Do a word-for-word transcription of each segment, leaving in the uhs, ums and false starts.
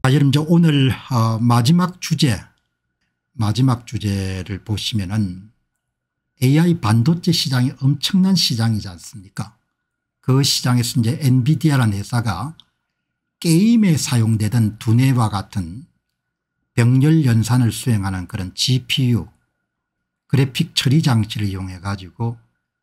자, 여러분, 저 오늘 어, 마지막 주제, 마지막 주제를 보시면은 에이아이 반도체 시장이 엄청난 시장이지 않습니까? 그 시장에서 이제 엔비디아라는 회사가 게임에 사용되던 두뇌와 같은 병렬 연산을 수행하는 그런 지피유, 그래픽 처리 장치를 이용해 가지고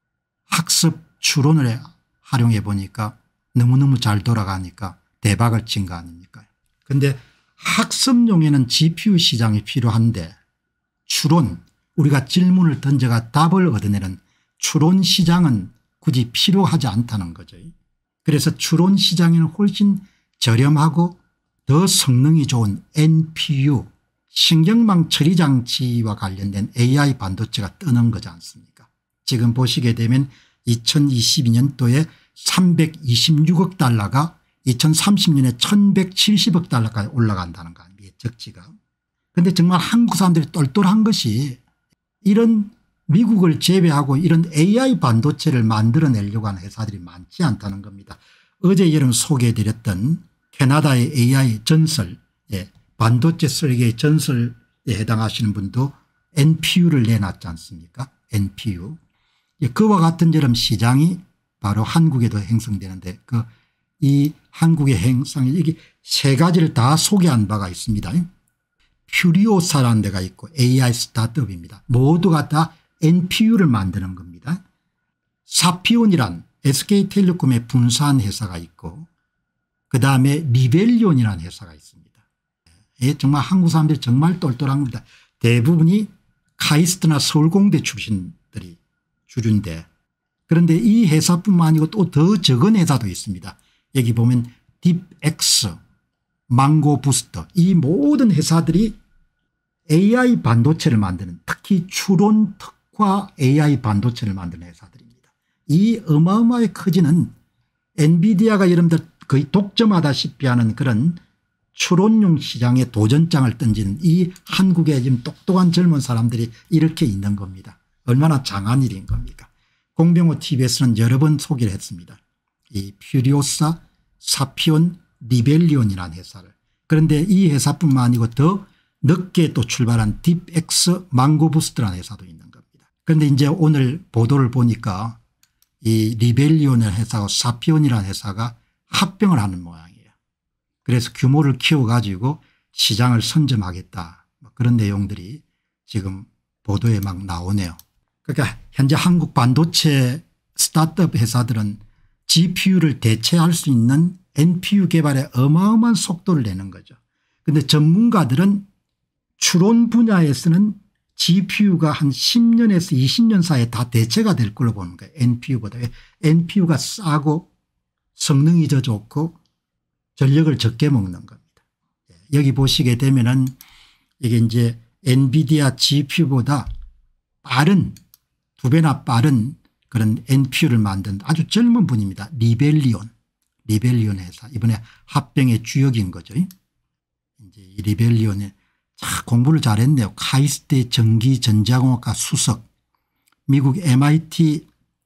학습 추론을 활용해 보니까 너무너무 잘 돌아가니까 대박을 친 거 아닙니까? 그런데 학습용에는 지피유 시장이 필요한데 추론, 우리가 질문을 던져가 답을 얻어내는 추론 시장은 굳이 필요하지 않다는 거죠. 그래서 추론 시장에는 훨씬 저렴하고 더 성능이 좋은 엔피유, 신경망 처리 장치와 관련된 에이아이 반도체가 뜨는 거지 않습니까? 지금 보시게 되면 이천이십이 년도에 삼백이십육억 달러가 이천삼십 년에 천백칠십억 달러까지 올라간다는 거 아닙니까? 적지가. 그런데 정말 한국 사람들이 똘똘한 것이 이런 미국을 제외하고 이런 에이아이 반도체를 만들어내려고 하는 회사들이 많지 않다는 겁니다. 어제 여러분 소개해드렸던 캐나다의 에이아이 전설, 예, 반도체 설계의 전설에 해당하시는 분도 엔피유를 내놨지 않습니까? 엔피유. 예, 그와 같은 저런 시장이 바로 한국에도 형성되는데 그 이 한국의 형성이 이게 세 가지를 다 소개한 바가 있습니다. 퓨리오사라는 데가 있고 에이아이 스타트업입니다. 모두가 다 엔피유를 만드는 겁니다. 사피온이란 에스케이텔레콤의 분사한 회사가 있고 그다음에 리벨리온이라는 회사가 있습니다. 예, 정말 한국 사람들이 정말 똘똘한 겁니다. 대부분이 카이스트나 서울공대 출신들이 주류인데 그런데 이 회사뿐만 아니고 또 더 적은 회사도 있습니다. 여기 보면 딥엑스, 망고부스터 이 모든 회사들이 에이아이 반도체를 만드는 특히 추론 특화 에이아이 반도체를 만드는 회사들입니다. 이 어마어마하게 커지는 엔비디아가 여러분들 거의 독점하다시피 하는 그런 추론용 시장에 도전장을 던지는 이 한국의 지금 똑똑한 젊은 사람들이 이렇게 있는 겁니다. 얼마나 장한 일인 겁니까? 공병호 티비에스는 여러 번 소개를 했습니다. 이 퓨리오사, 사피온, 리벨리온이라는 회사를. 그런데 이 회사뿐만 아니고 더 늦게 또 출발한 딥엑스, 망고부스트라는 회사도 있는 겁니다. 그런데 이제 오늘 보도를 보니까 이 리벨리온의 회사와 사피온이라는 회사가 합병을 하는 모양이에요. 그래서 규모를 키워가지고 시장을 선점하겠다. 그런 내용들이 지금 보도에 막 나오네요. 그러니까 현재 한국 반도체 스타트업 회사들은 지피유를 대체할 수 있는 엔피유 개발에 어마어마한 속도를 내는 거죠. 그런데 전문가들은 추론 분야에서는 지피유가 한 십 년에서 이십 년 사이에 다 대체가 될 걸로 보는 거예요. 엔피유보다. 엔피유가 싸고 성능이 더 좋고 전력을 적게 먹는 겁니다. 여기 보시게 되면은 이게 이제 엔비디아 지피유보다 빠른 두 배나 빠른 그런 엔피유를 만든 아주 젊은 분입니다. 리벨리온. 리벨리온 회사. 이번에 합병의 주역인 거죠. 이제 이 리벨리온에 자, 공부를 잘했네요. 카이스트 전기전자공학과 수석, 미국 엠아이티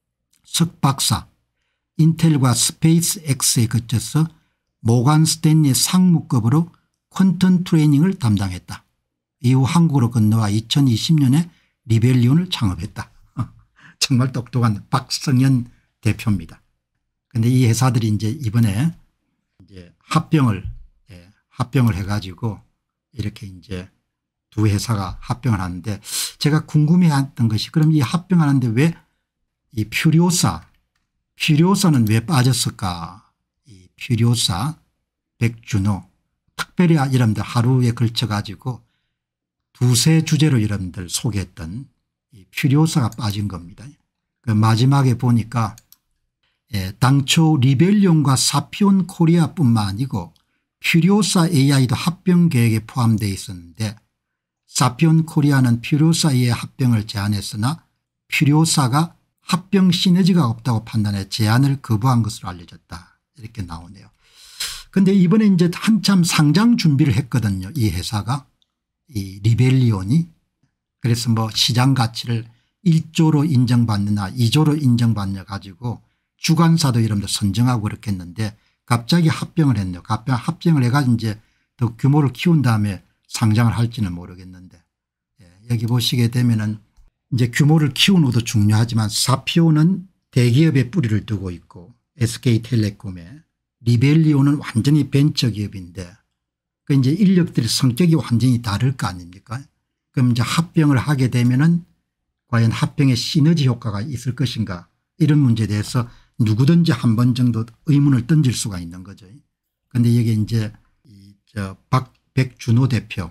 석박사, 인텔과 스페이스X에 거쳐서 모간 스탠리 상무급으로 퀀텀 트레이닝을 담당했다. 이후 한국으로 건너와 이천이십 년에 리벨리온을 창업했다. 정말 똑똑한 박성현 대표입니다. 그런데 이 회사들이 이제 이번에 이제 합병을 예, 합병을 해가지고 이렇게 이제 두 회사가 합병을 하는데 제가 궁금해했던 것이 그럼 이 합병하는데 왜 이 퓨리오사, 퓨리오사는 왜 빠졌을까? 이 퓨리오사, 백준호 특별히 여러분들 하루에 걸쳐 가지고 두세 주제로 여러분들 소개했던 이 퓨리오사가 빠진 겁니다. 그 마지막에 보니까 예, 당초 리벨리온과 사피온 코리아뿐만 아니고 퓨리오사 에이아이도 합병 계획에 포함되어 있었는데 사피온 코리아는 퓨리오사의 합병을 제안했으나 퓨리오사가 합병 시너지가 없다고 판단해 제안을 거부한 것으로 알려졌다. 이렇게 나오네요. 그런데 이번에 이제 한참 상장 준비를 했거든요. 이 회사가 이 리벨리온이. 그래서 뭐 시장 가치를 일조로 인정받느냐 이조로 인정받느냐 가지고 주관사도 이름도 선정하고 그렇게 했는데 갑자기 합병을 했네요. 합병, 합병을 해가지고 이제 더 규모를 키운 다음에 상장을 할지는 모르겠는데, 예, 여기 보시게 되면은 이제 규모를 키우는 것도 중요하지만 사피오는 대기업에 뿌리를 두고 있고 에스케이텔레콤에, 리벨리오는 완전히 벤처기업인데 그 이제 인력들의 성격이 완전히 다를 거 아닙니까? 그럼 이제 합병을 하게 되면은 과연 합병에 시너지 효과가 있을 것인가, 이런 문제에 대해서 누구든지 한 번 정도 의문을 던질 수가 있는 거죠. 그런데 여기 이제 이 저 박백준호 대표,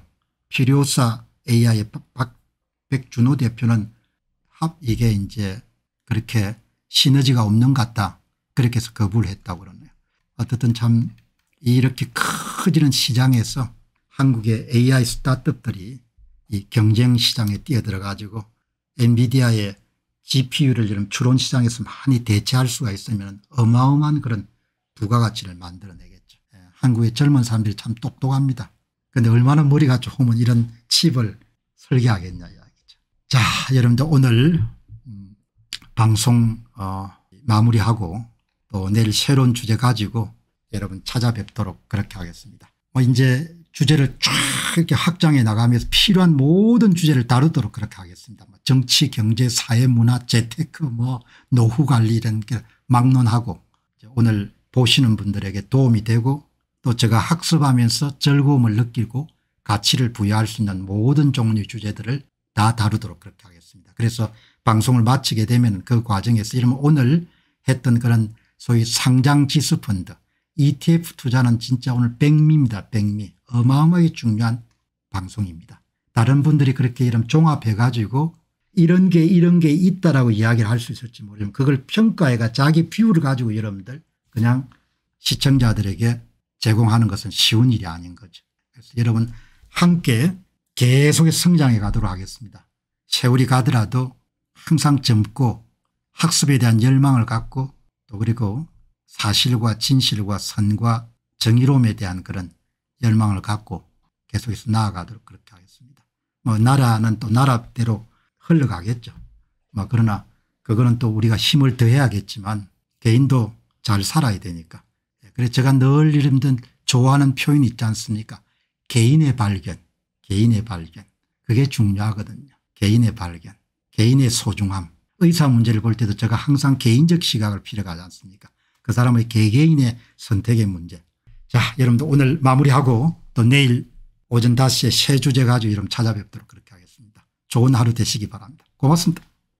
필요사 에이아이의 박백준호 대표는 합 이게 이제 그렇게 시너지가 없는 것 같다, 그렇게 해서 거부를 했다고 그러네요. 어쨌든 참 이렇게 커지는 시장에서 한국의 에이아이 스타트업들이 이 경쟁 시장에 뛰어들어 가지고 엔비디아의 지피유를 이런 추론 시장에서 많이 대체할 수가 있으면 어마어마한 그런 부가가치를 만들어내겠죠. 예, 한국의 젊은 사람들이 참 똑똑합니다. 그런데 얼마나 머리가 좋으면 이런 칩을 설계하겠냐 이야기죠. 자, 여러분들 오늘 음, 방송 어, 마무리하고 또 내일 새로운 주제 가지고 여러분 찾아뵙도록 그렇게 하겠습니다. 뭐 이제 주제를 쫙 이렇게 확장해 나가면서 필요한 모든 주제를 다루도록 그렇게 하겠습니다. 뭐 정치, 경제, 사회, 문화, 재테크, 뭐 노후 관리 이런 게 막론하고 오늘 보시는 분들에게 도움이 되고 또 제가 학습하면서 즐거움을 느끼고 가치를 부여할 수 있는 모든 종류의 주제들을 다 다루도록 그렇게 하겠습니다. 그래서 방송을 마치게 되면 그 과정에서 이러면 오늘 했던 그런 소위 상장지수펀드 이티에프 투자는 진짜 오늘 백미입니다. 백미. 어마어마하게 중요한 방송입니다. 다른 분들이 그렇게 이런 종합해 가지고 이런 게 이런 게 있다라고 이야기를 할 수 있을지 모르지만 그걸 평가해가 자기 뷰를 가지고 여러분들 그냥 시청자들에게 제공하는 것은 쉬운 일이 아닌 거죠. 그래서 여러분 함께 계속해서 성장해 가도록 하겠습니다. 세월이 가더라도 항상 젊고 학습에 대한 열망을 갖고 또 그리고 사실과 진실과 선과 정의로움에 대한 그런 열망을 갖고 계속해서 나아가도록 그렇게 하겠습니다. 뭐 나라는 또 나라대로 흘러가겠죠. 뭐 그러나 그거는 또 우리가 힘을 더해야겠지만 개인도 잘 살아야 되니까. 그래서 제가 늘 이름들 좋아하는 표현이 있지 않습니까? 개인의 발견, 개인의 발견. 그게 중요하거든요. 개인의 발견, 개인의 소중함. 의사 문제를 볼 때도 제가 항상 개인적 시각을 필요하지 않습니까? 그 사람의 개개인의 선택의 문제. 자, 여러분들 오늘 마무리하고 또 내일 오전 다섯 시에 새 주제 가지고 여러분 찾아뵙도록 그렇게 하겠습니다. 좋은 하루 되시기 바랍니다. 고맙습니다.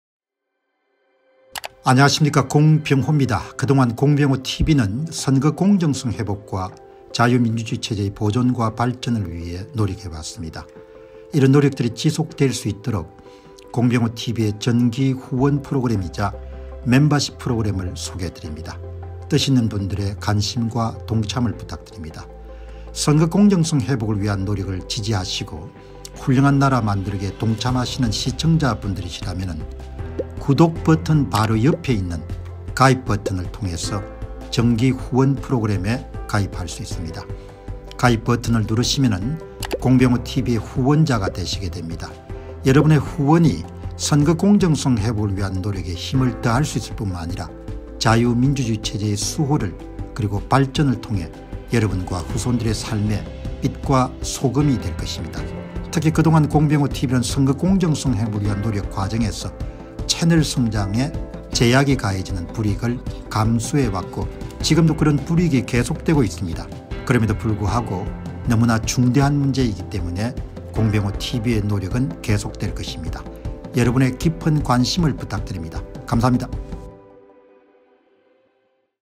안녕하십니까, 공병호입니다. 그동안 공병호티비는 선거 공정성 회복과 자유민주주의 체제의 보존과 발전을 위해 노력해왔습니다. 이런 노력들이 지속될 수 있도록 공병호티비의 정기 후원 프로그램이자 멤버십 프로그램을 소개해드립니다. 뜻 있는 분들의 관심과 동참을 부탁드립니다. 선거 공정성 회복을 위한 노력을 지지하시고 훌륭한 나라 만들기에 동참하시는 시청자분들이시라면 구독 버튼 바로 옆에 있는 가입 버튼을 통해서 정기 후원 프로그램에 가입할 수 있습니다. 가입 버튼을 누르시면 공병호티비의 후원자가 되시게 됩니다. 여러분의 후원이 선거 공정성 회복을 위한 노력에 힘을 더할 수 있을 뿐만 아니라 자유민주주의 체제의 수호를 그리고 발전을 통해 여러분과 후손들의 삶에 빛과 소금이 될 것입니다. 특히 그동안 공병호티비는 선거 공정성 회복을 위한 노력 과정에서 채널 성장에 제약이 가해지는 불이익을 감수해왔고 지금도 그런 불이익이 계속되고 있습니다. 그럼에도 불구하고 너무나 중대한 문제이기 때문에 공병호티비의 노력은 계속될 것입니다. 여러분의 깊은 관심을 부탁드립니다. 감사합니다.